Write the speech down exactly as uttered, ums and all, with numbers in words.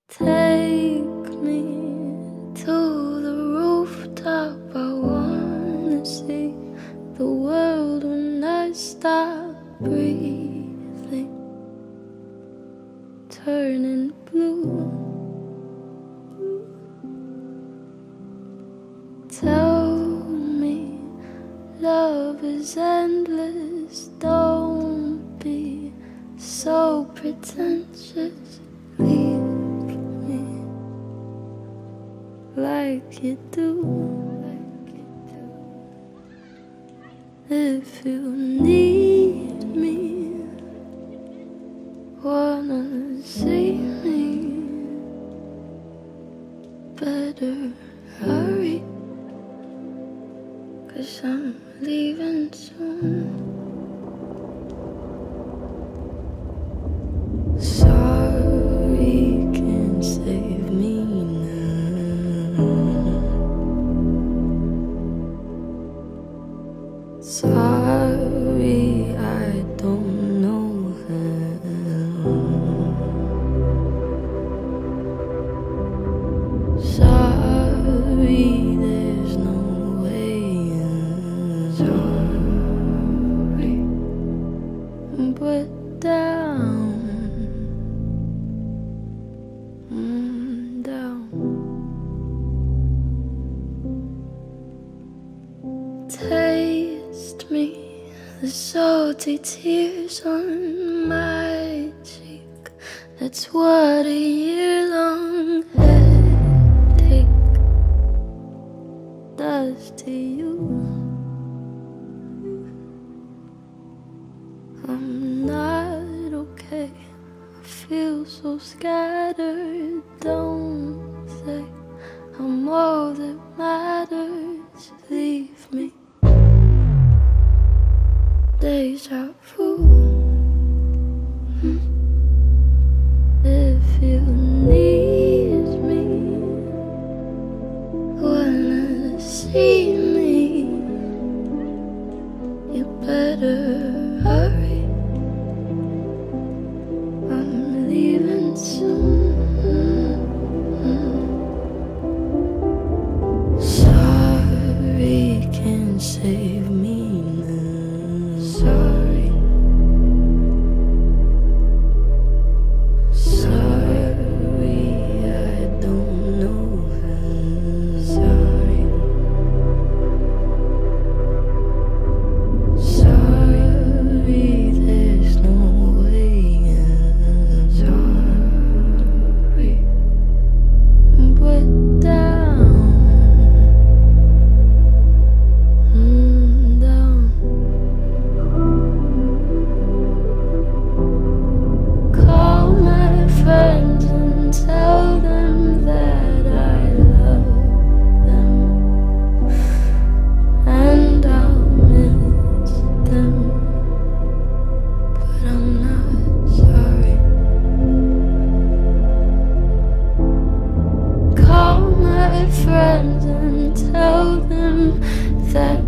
Take me to the rooftop. I wanna see the world when I stop breathing, turning blue. Tell me love is endless. Don't be so pretentious. Leave me like you do. If you need me, wanna see me, better hurry, 'cause I'm leaving soon. Sorry can't save me now. Sorry I don't know how. Sorry there's no way out. Sorry, but down, mm, down. Taste me, the salty tears on my cheek. That's what a year-long headache does to you. I'm not okay, I feel so scattered. Don't say I'm all that matters. Leave me. Deja vu. If you need me, wanna see me, you better hurry. I'm leaving soon. Sorry can't save me now. Sorry. Sorry I don't know how. Sorry. Sorry there's no way out. Sorry, but down, mm, down. Call my friends and tell them that I love them, and I'll miss them, but I'm not sorry. Call my friends and tell them that